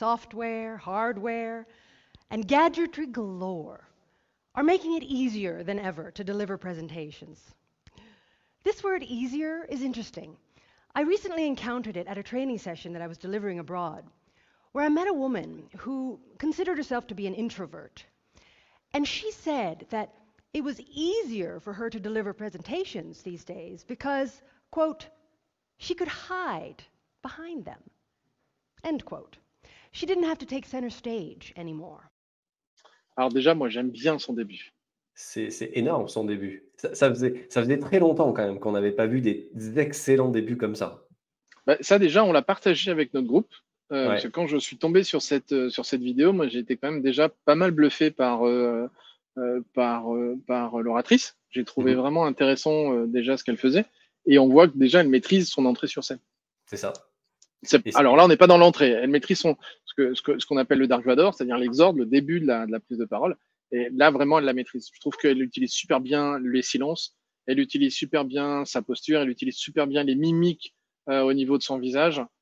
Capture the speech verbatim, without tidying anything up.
software, hardware, and gadgetry galore are making it easier than ever to deliver presentations. This word easier is interesting. I recently encountered it at a training session that I was delivering abroad, where I met a woman who considered herself to be an introvert. And she said that it was easier for her to deliver presentations these days because, quote, she could hide behind them, end quote. She didn't have to take center stage anymore. Alors déjà, moi, j'aime bien son début. C'est c'est énorme son début. Ça, ça faisait, ça faisait très longtemps quand même qu'on n'avait pas vu des, des excellents débuts comme ça. Bah, ça, déjà, on l'a partagé avec notre groupe. Euh, Ouais. Parce que quand je suis tombé sur cette, euh, sur cette vidéo, moi, j'ai été quand même déjà pas mal bluffé par, euh, euh, par, euh, par l'oratrice. J'ai trouvé Mhm. vraiment intéressant euh, déjà ce qu'elle faisait. Et on voit que déjà, elle maîtrise son entrée sur scène. C'est ça. C'est- Et c'est- Alors là, on n'est pas dans l'entrée. Elle maîtrise son, ce que, ce que- ce qu'on appelle le Dark Vador, c'est-à-dire l'exorde, le début de la, de la prise de parole. Et là, vraiment, elle la maîtrise. Je trouve qu'elle utilise super bien les silences. Elle utilise super bien sa posture. Elle utilise super bien les mimiques euh, au niveau de son visage.